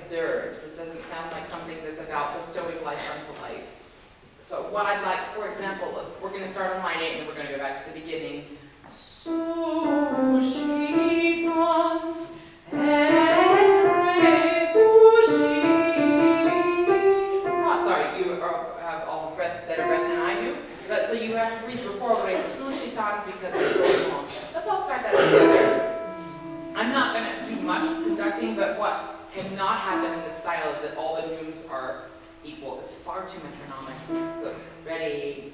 a dirge. This doesn't sound like something that's about bestowing life unto life. So what I'd like, for example, is we're going to start on line 8 and we're going to go back to the beginning. Sushitans et resushi. Oh, sorry, you have all better breath than I do. But, so you have to read before resushitans because it's so long. Let's all start that together. I'm not going to do much conducting, but what cannot happen in this style is that all the neumes are equal. It's far too metronomic. So, ready?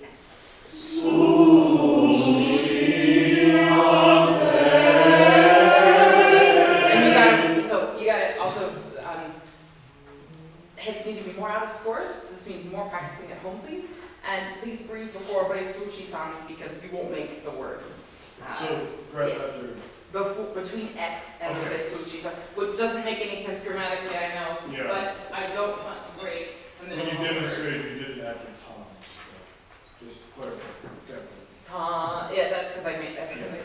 And you gotta also, heads need to be more out of scores. So this means more practicing at home, please. And please breathe before resushitans because you won't make the word. So, breath yes. after. Between et and resushitans, which doesn't make any sense grammatically, I know, yeah. but I don't want to break. When you demonstrated, you did it after Tom's. So just clarify. Yeah, that's because I made. That's because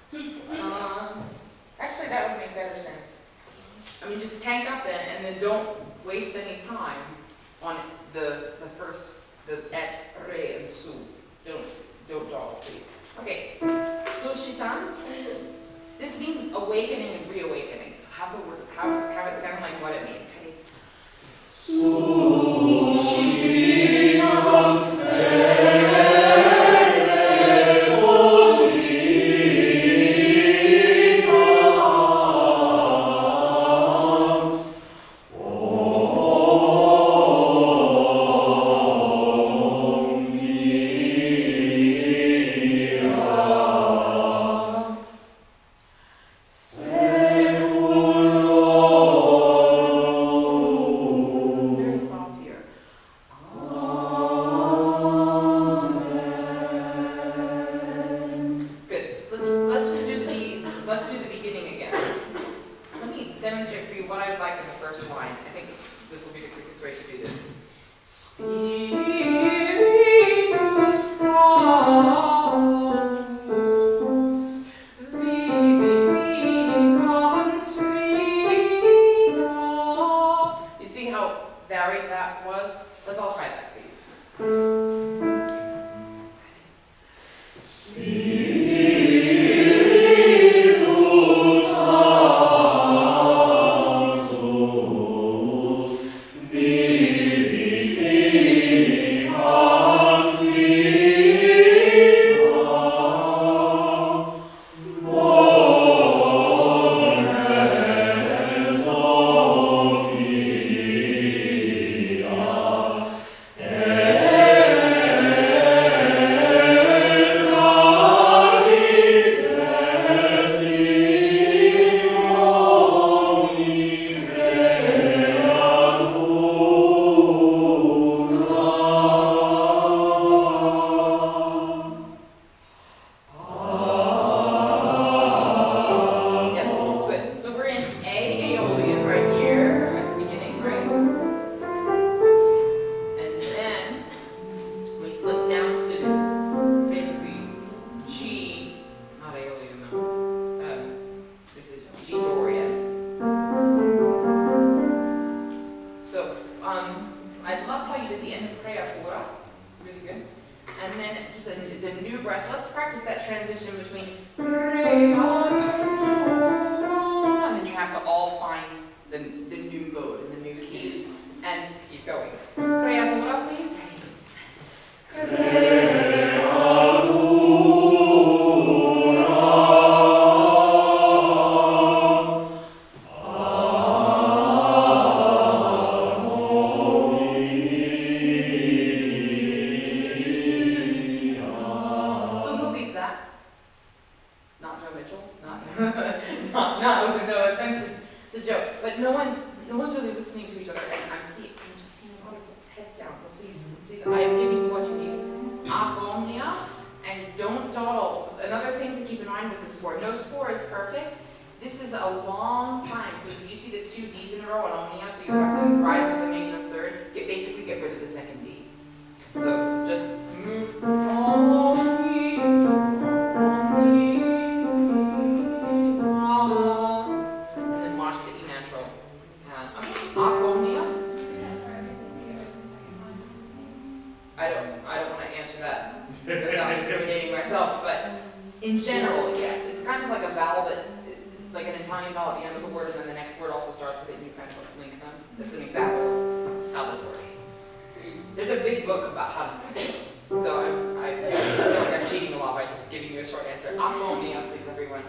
actually, that would make better sense. I mean, just tank up then, and then don't waste any time on the first, the et, re, and su. Don't dawdle, please. Okay, sushitans. This means awakening and reawakening. So have the word, have it sound like what it means. Okay. In general, yes. It's kind of like a vowel that, like an Italian vowel at the end of the word, and then the next word also starts with it, and you kind of link them. That's an example of how this works. There's a big book about how to do it. So I feel like I'm cheating a lot by just giving you a short answer. Ammonia, please, everyone.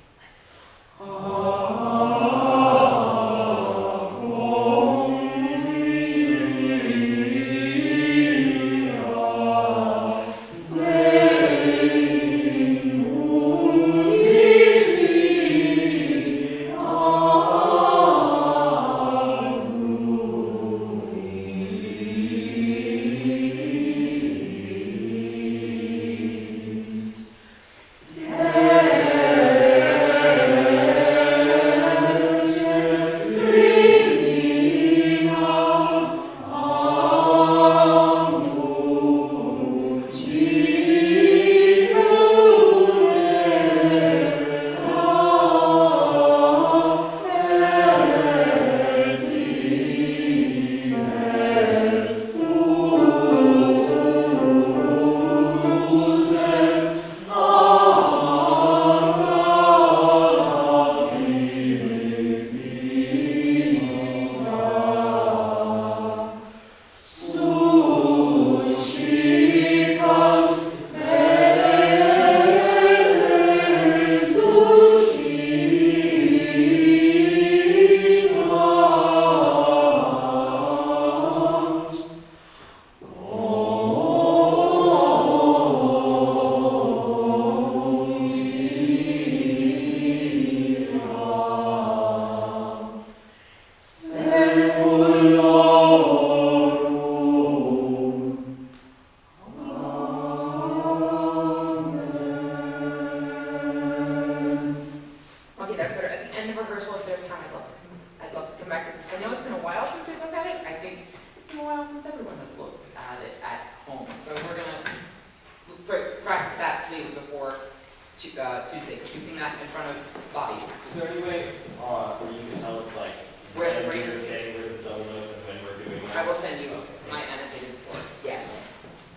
Tuesday, because we sing that in front of bodies. Is there any way where you can tell us like where the when breaks we're okay, where the double notes, and when we're doing that? I will send you my annotated score. Yes.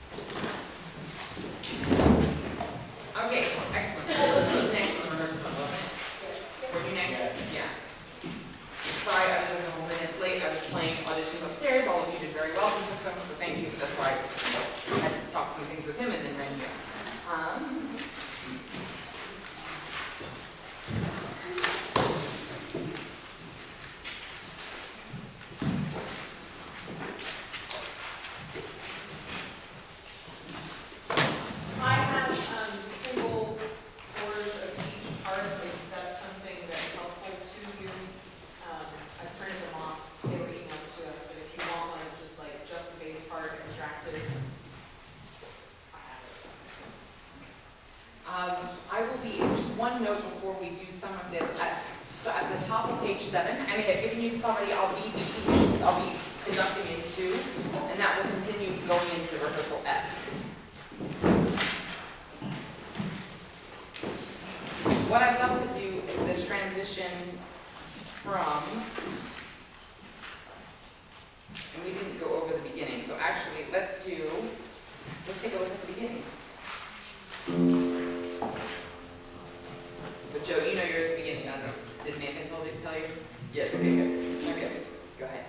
Okay, excellent. Culberson was next on the rehearsal fund, wasn't it? Yes. Were you next? Yeah. Sorry, I was a couple minutes late. I was playing auditions upstairs. All of you did very well. Who took them, so thank you. That's why I had to talk some things with him and then ran here. I have single scores of each part, if that's something that's helpful to you. I printed them off, they were emailed to us, but if you want one of just like just the bass part extracted, I have it. I will be, just one note before we do some of this. So at the top of page 7, I mean, I've given you this already. I'll be conducting in 2, and that will continue going into rehearsal F. What I'd love to do is the transition from, and we didn't go over the beginning, so actually let's take a look at the beginning. So Joe, you know you're at the beginning, I don't know, did Nathan tell you? Yes, okay, good. Okay, go ahead.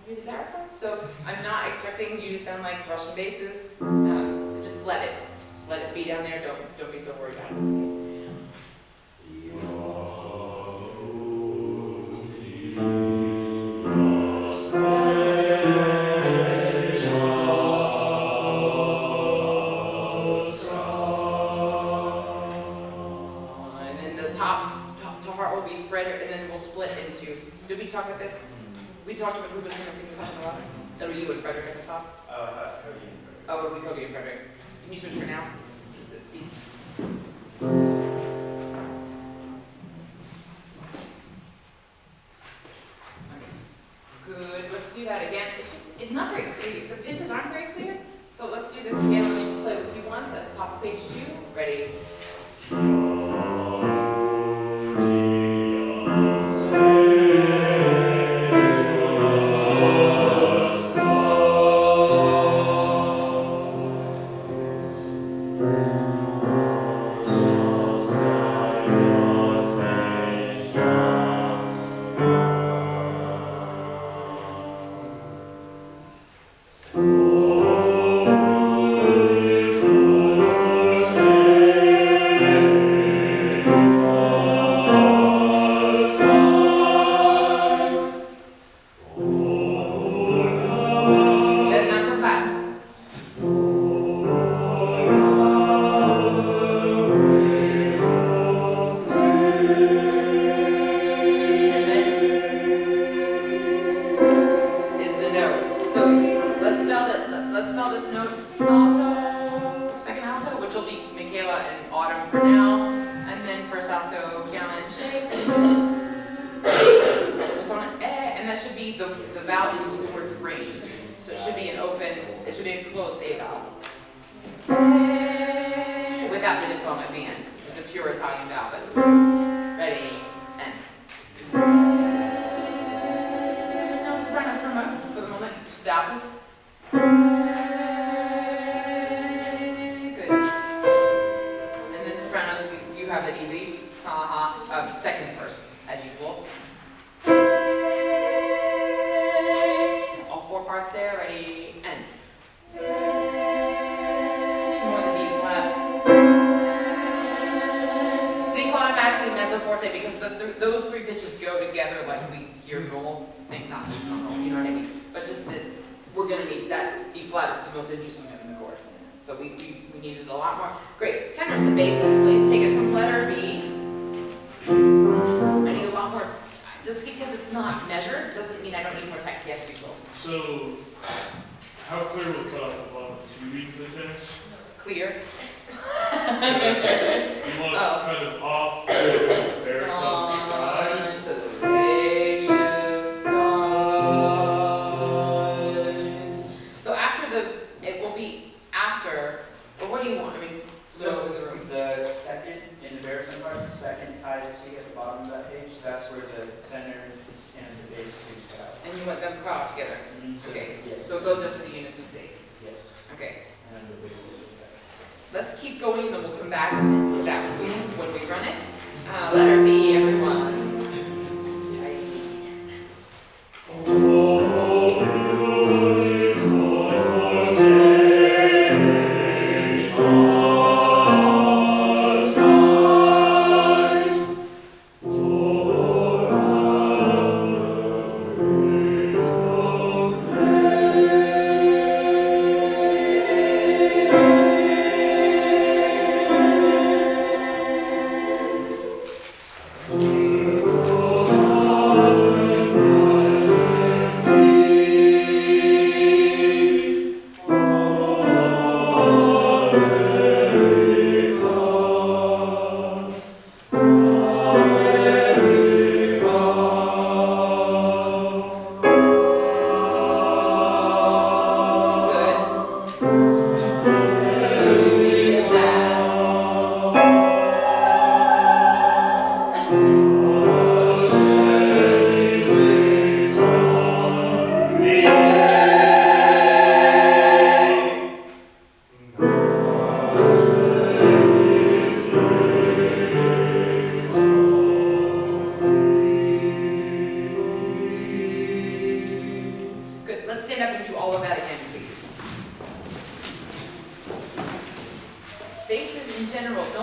really baritone, so I'm not expecting you to sound like Russian basses. So just let it be down there. Don't be so worried about it. And then the top part will be Frederick, and then we'll split into. Did we talk about this? We talked about who was going to sing the song in the bottom. That'll be you and Frederick at the top. Oh, I thought Cody and Frederick. Oh, it'll be Cody and Frederick. Can you switch for now? The seats. Good. Let's do that again. It's not very clear. The pitches aren't very clear. So let's do this again. Let me just play with you once at the top of page 2. Ready?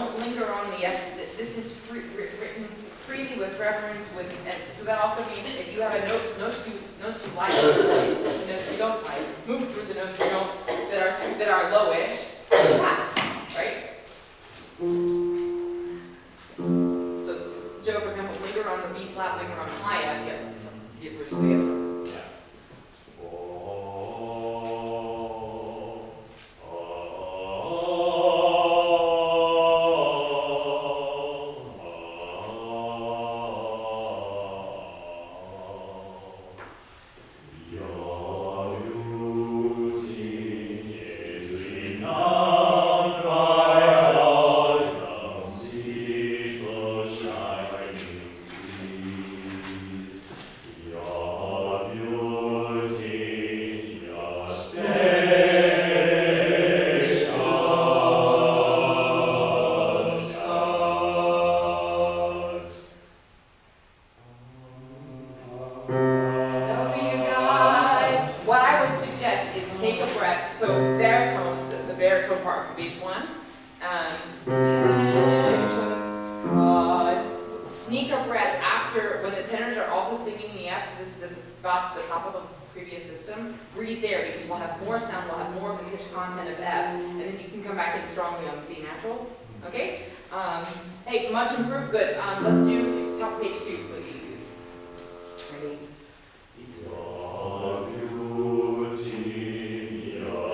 don't linger on the F. This is written freely with reference with, and so that also means if you have a notes you like, notes you don't like, move through the notes you don't, that are lowish, fast, right? So, Joe, for example, linger on the B flat, linger on the high F, get rid of the F notes. Strongly on the C natural. Okay? Hey, much improved. Good. Let's do top page 2, please. Ready? Your beauty, your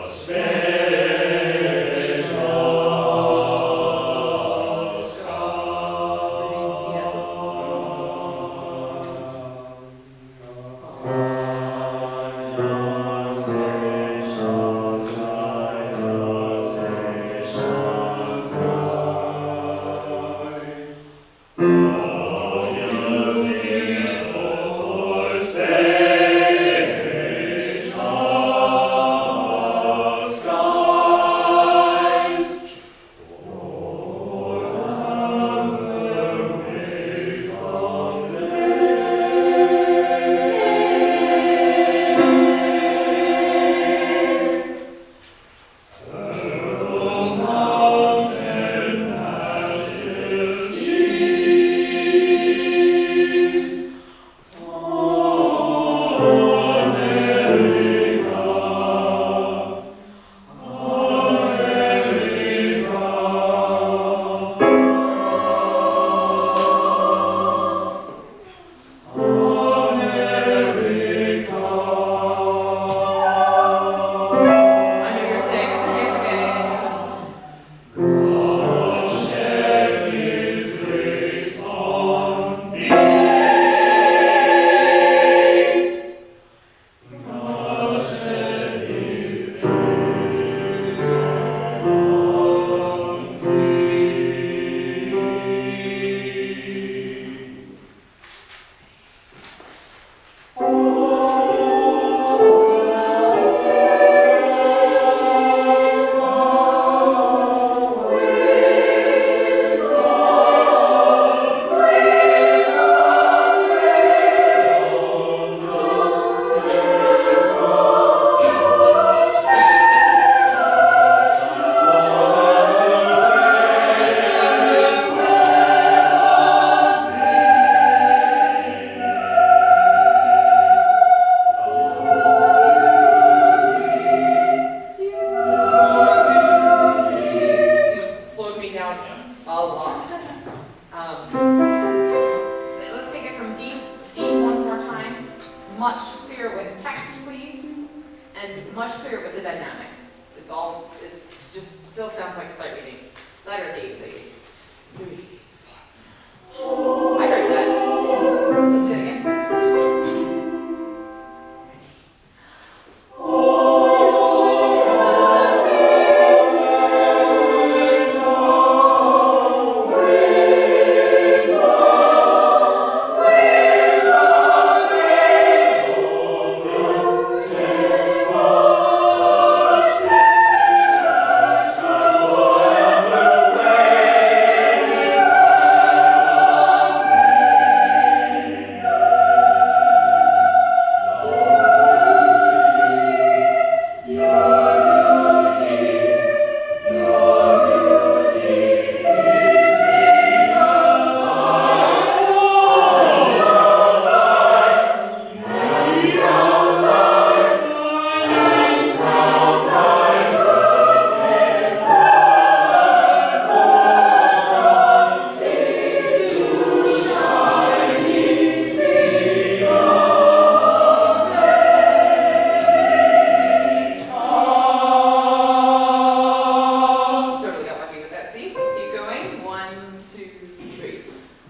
2, 3.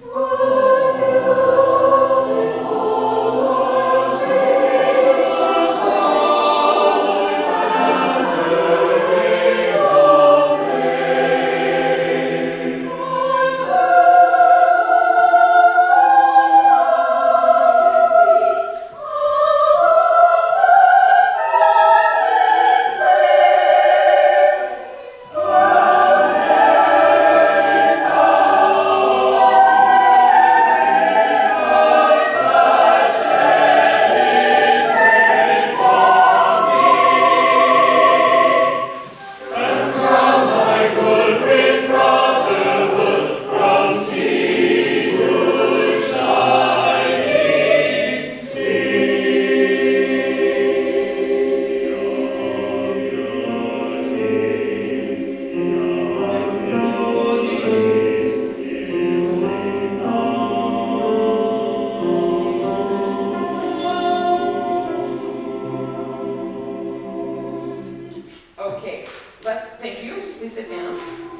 Okay, thank you. Please sit down.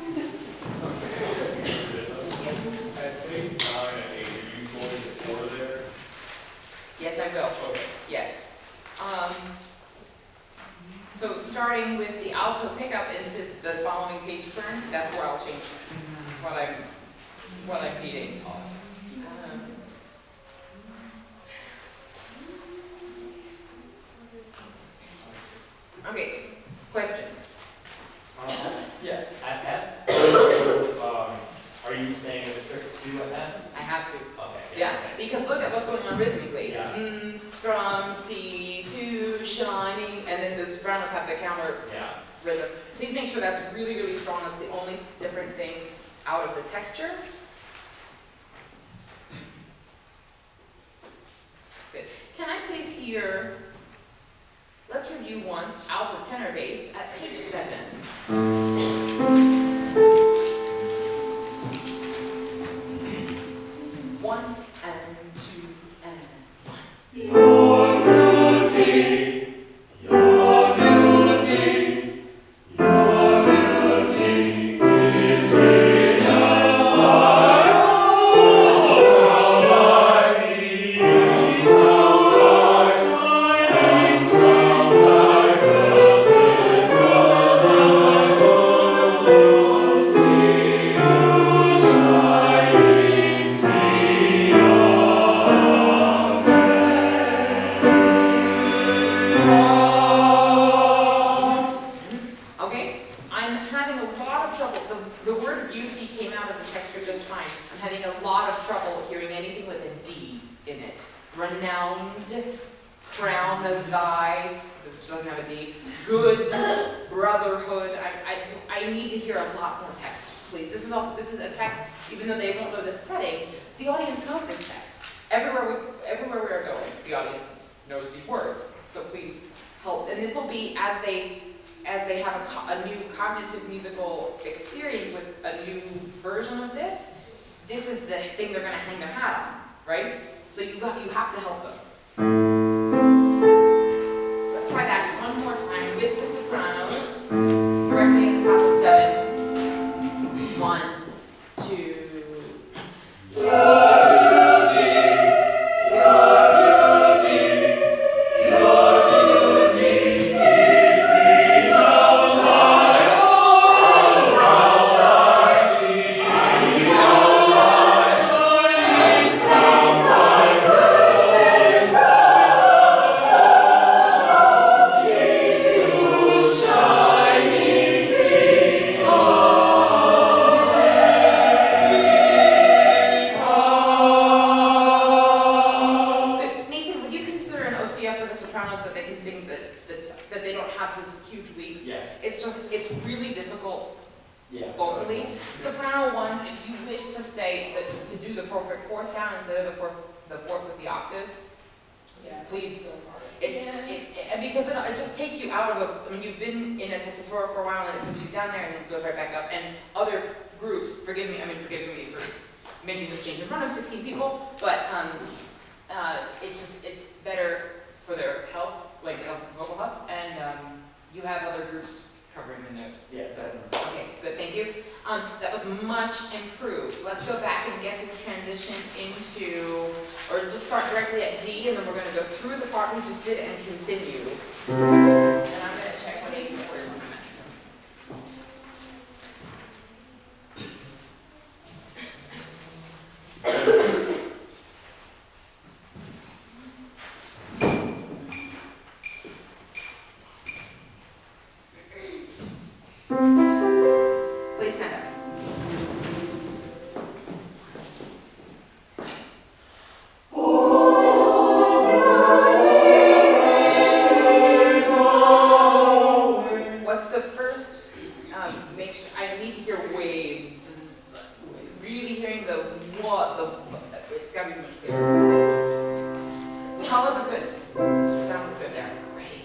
Yes. I think 9 and 8, are you going to 4 there? Yes, I will. Okay. Yes. So starting with the alto pickup into the following page turn, that's where I'll change what I'm needing. Okay, questions? Yes, at F, are you saying restrict to at F? I have to. Okay. Yeah, because look at what's going on rhythmically. Yeah. From C to shining, and then the sopranos have the counter Yeah. rhythm. Please make sure that's really, really strong. That's the only different thing out of the texture. Good. Can I please hear, let's review once, alto tenor bass at page 7. 1 and 2 and 1. Your beauty, your beauty, your beauty is brilliant by all I see, and how I shine, and sound like a river, sea to shining sea. Okay, I'm having a lot of trouble. The word beauty came out of the texture just fine. I'm having a lot of trouble hearing anything with a D in it. Renowned, crown of thy, which doesn't have a D. Good, brotherhood. I need to hear a lot more text, please. This is a text, even though they won't know the setting, the audience knows this text. Everywhere we are going, the audience knows these words. So please help. And this will be as they have a new cognitive musical experience with a new version of this. This is the thing they're going to hang their hat on, right? So you have to help them. Let's try that one more time with the sopranos, directly at the top of 7. 1, 2. That they don't have this huge leap. Yeah. It's really difficult Yeah. vocally. Soprano ones, if you wish to say that to do the perfect fourth down instead of the fourth with the octave, Yeah. please. So hard. Because it just takes you out of a. I mean, you've been in a tessitura for a while, and it takes you down there, and then it goes right back up. And other groups, forgive me for making this change in front of 16 people, but it's better for their health, like vocal health, and you have other groups covering the note. Yes, I don't know. Okay, good, thank you. That was much improved. Let's go back and get this transition into, or just start directly at D, and then we're gonna go through the part we just did and continue. And I'm gonna check what 84 is on my map. Please stand up. What's the first, make sure, I need to hear waves, really hearing the what, it's gotta be much clearer. The color was good, the sound was good there. Ready?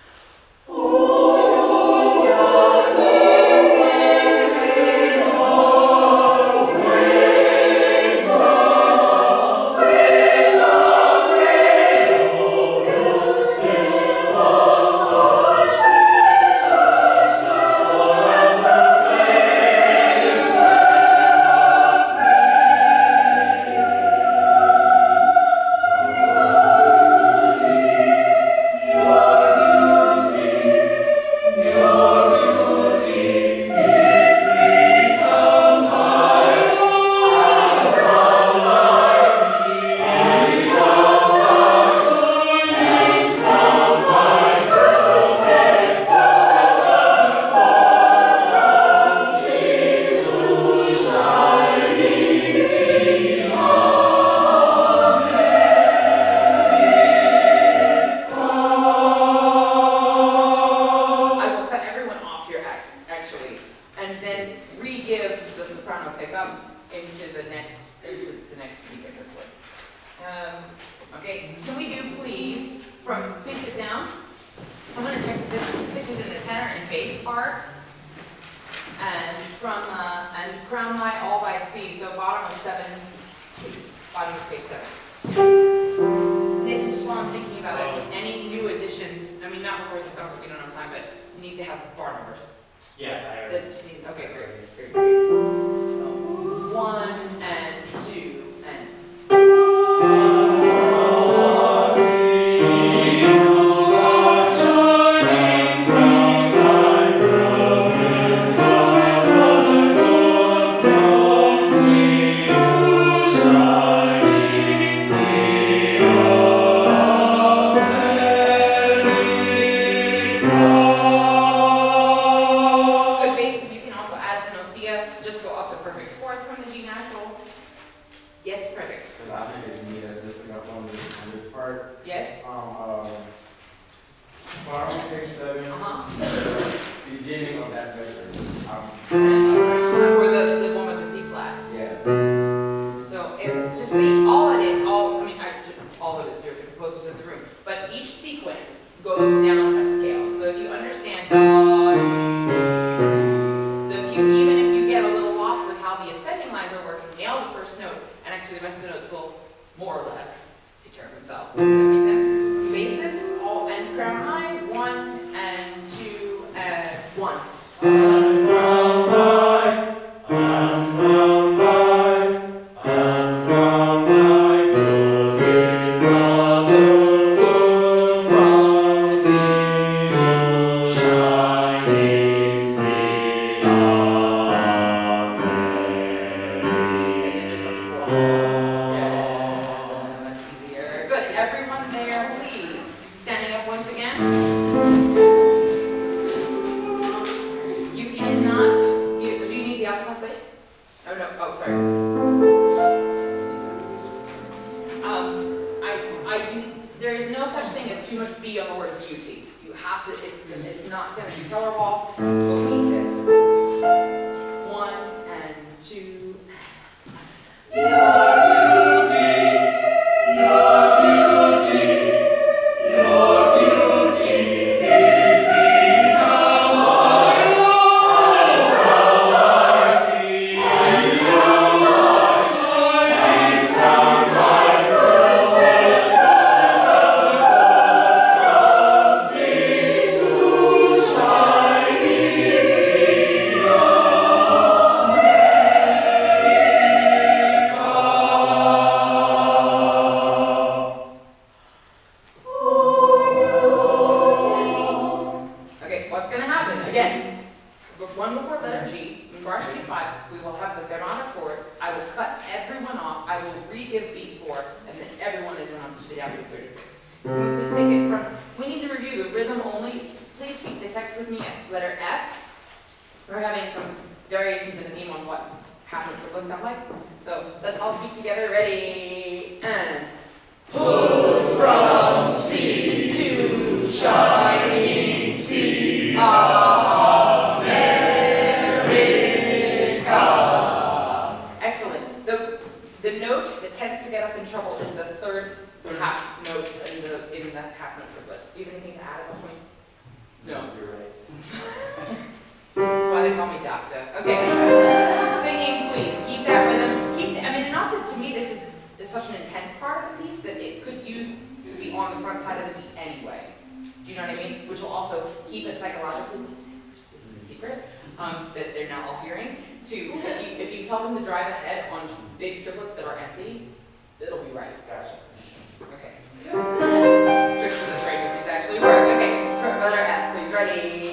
Okay, can we do please, please sit down. I'm going to check the pitches in the tenor and bass part. And and crown high all by C, so bottom of 7, please. Bottom of page 7. Nathan, just while I'm thinking about it, any new additions, I mean, not before the concert, we don't have time, but you need to have bar numbers. Yeah, I That already. just needs, okay, great. So, 1 and 2 and good basses. You can also add Zenosia. Just go up the perfect fourth from the G natural. Yes, Frederick. Because I think it's me that's missing up on this part. Yes. Bottom of page 7, beginning of that measure. Or the one with the C flat. Yes. So it just be all of it. All of it is your composers in the room. But each sequence goes down a scale. So if you understand, even if you get a little lost with how the ascending lines are working, nail the first note, and actually the rest of the notes will more or less take care of themselves. Does that make sense? Basses, all and crown high, 1 and 2 and 1. Much easier. Good. Everyone there, please. Standing up once again. You cannot give. Do you need the alphabet plate? Oh no. Oh, sorry. There is no such thing as too much B on the word beauty. You have to. It's not going to be color wall. We'll need this. 1 and 2. everyone off, I will re-give beat 4, and then everyone is on the W36. Can we please take it from, we need to review the rhythm only. Please speak the text with me at letter F. We're having some variations in the theme on what half note triplets sound like. So let's all speak together. Ready? And put from sea to shining sea, America. Excellent. The note that tends to get us in trouble is the third half note in the half note triplet. Do you have anything to add at that point? No, you're right. That's why they call me doctor. Okay. Singing, please. Keep that rhythm. And also to me, this is such an intense part of the piece that it could use to be on the front side of the beat anyway. Do you know what I mean? Which will also keep it psychologically. This is a secret that they're now all hearing. If you tell them to drive ahead on big triplets that are empty, it'll be right. Gotcha. Okay. Tricks of the trade movies actually work. Okay. Letter F, please. Ready?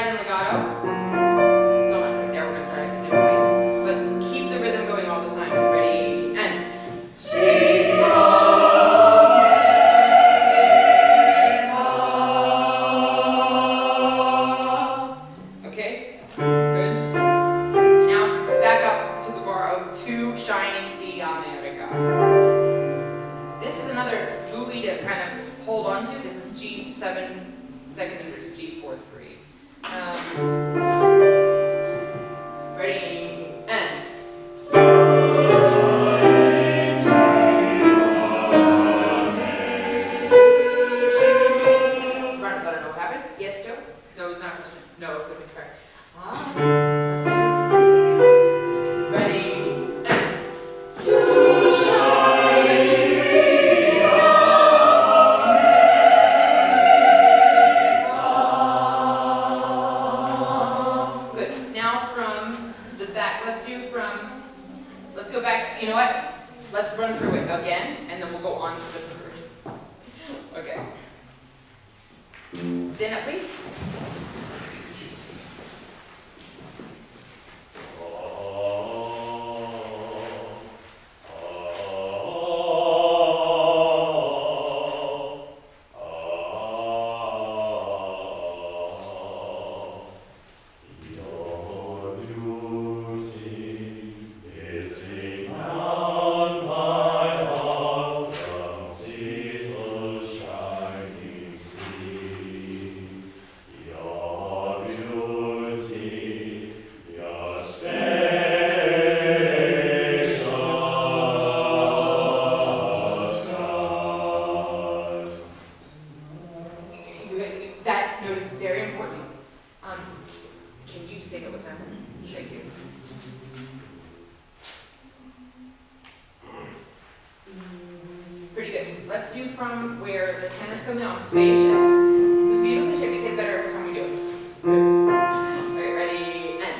Still not right there, we're going to try it a different way. But keep the rhythm going all the time. Tu shining sea America. This is another buoy to kind of hold on to. This is G7, second inverse, G4-3. Ready, and. Sopranos, I don't know what happened. Yes, Joe? No, it's not a question. No, it's a different. Ready, and. To shine sea America. Good. Now from the back, let's go back. You know what? Let's run through it again, and then we'll go on to the third. Okay. Stand up, please. That note is very important. Can you sing it with them? Thank you. Pretty good. Let's do from where the tenors come down. Spacious. It was beautifully shaped. It gets better every time we do it. Good. Okay, ready, and.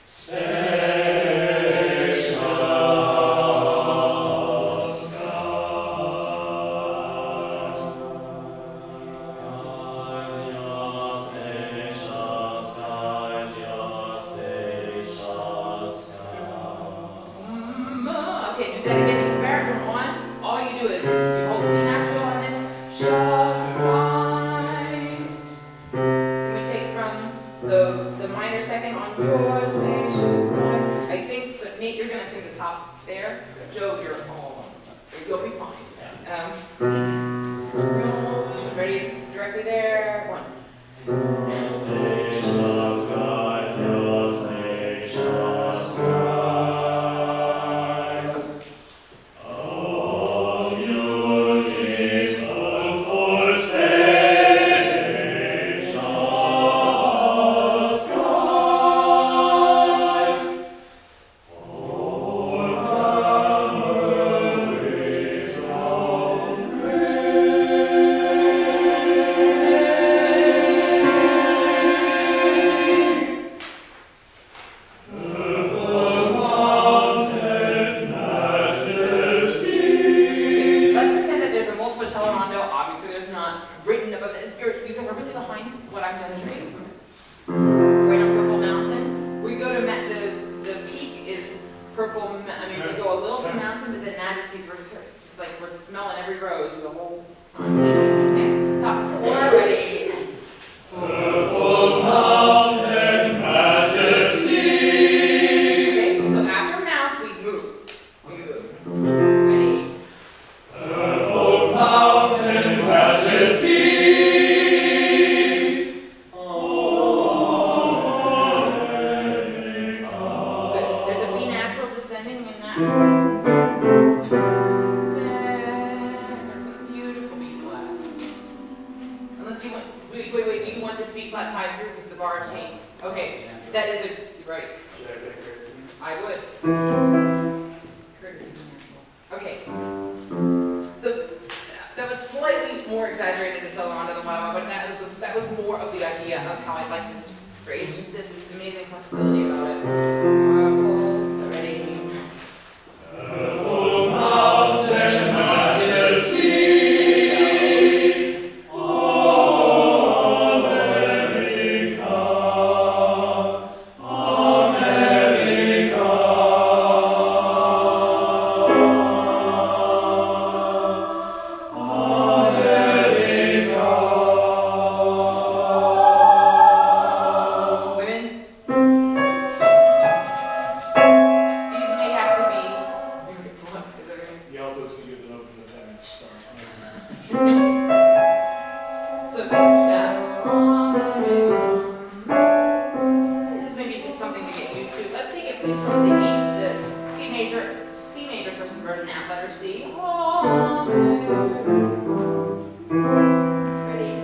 Okay, do that again. Baritone on. All you do is you hold C natural and then just skies. Can we take from the minor second on your spacious skies? I think so. Nate, you're gonna sing the top there. Joe, you're all. You'll be fine. Ready? Directly there. One. Majesty's, we're just like, we're smelling every rose the whole time. Okay, top four, ready. Purple Mountain Majesty. Okay, so after mount, we move. Ready. Purple Mountain Majesties. Good. There's a B natural descending in that. Wait, do you want this to be flat tied through because the bar changed? Okay, that is a, right. Should I get courtesy? I would. Courtesy. Okay. So, that was slightly more exaggerated in Telerondo than what I want, but that was more of the idea of how I like this phrase. Just this is amazing flexibility about it. So ready? Purple Mountain Majesty. major first conversion now. Letter C. Ready?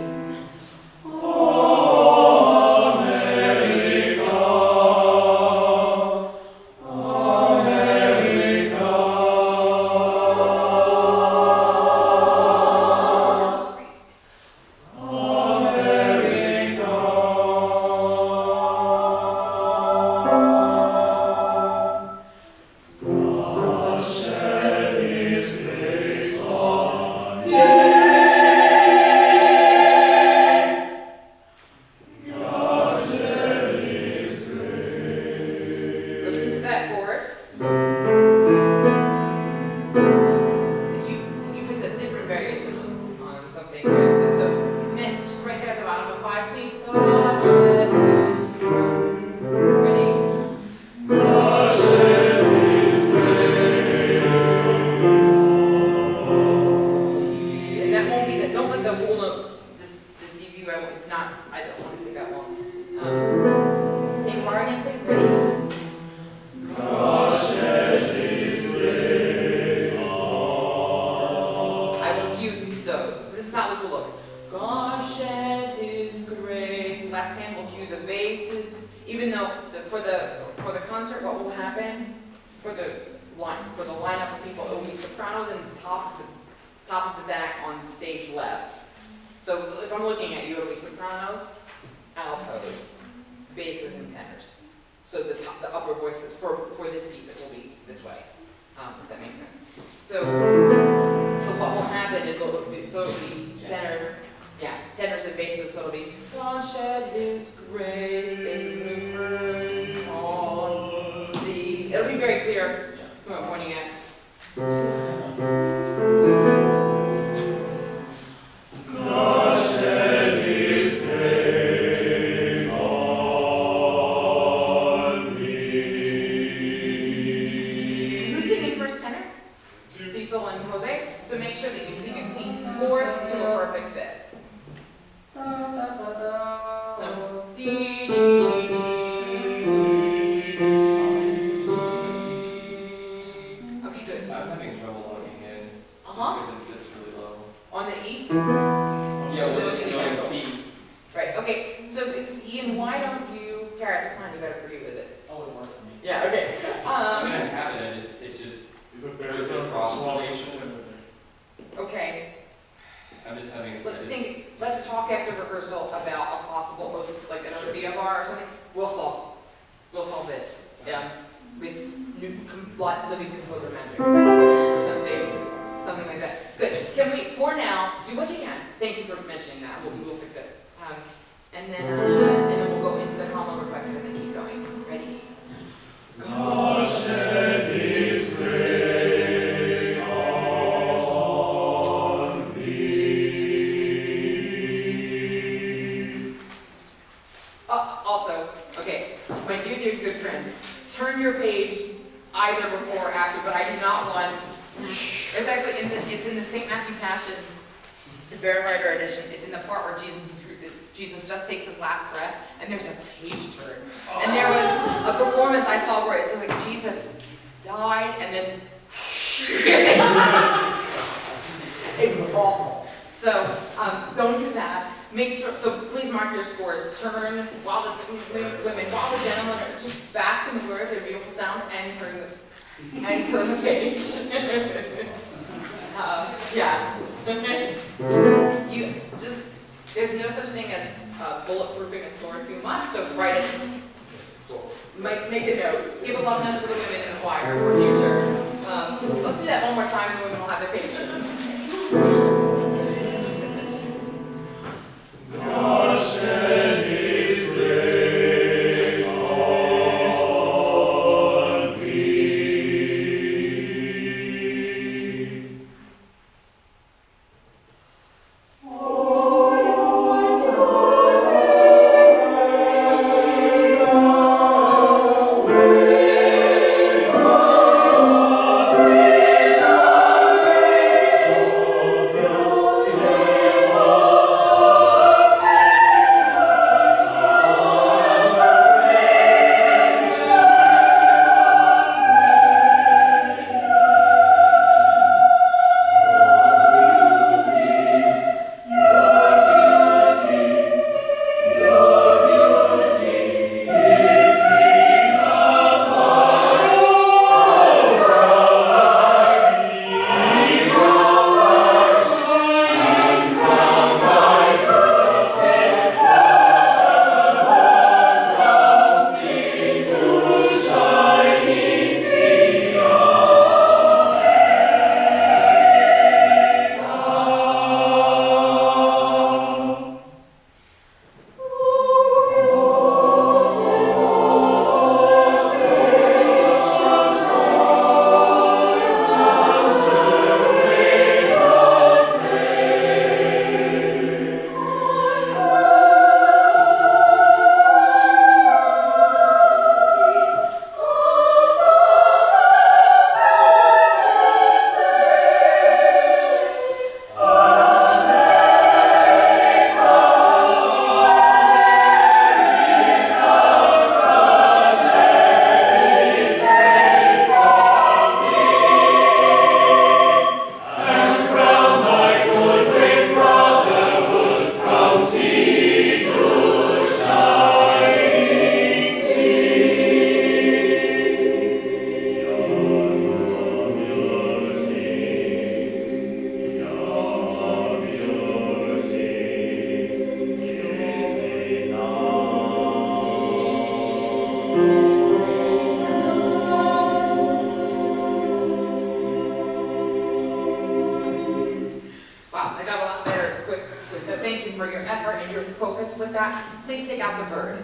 with that, please take out the bird.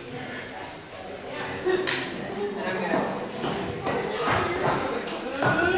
And I'm gonna stop.